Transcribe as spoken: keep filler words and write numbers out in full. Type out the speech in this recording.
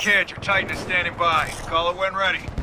ahead. Your Titan is standing by. Call it when ready.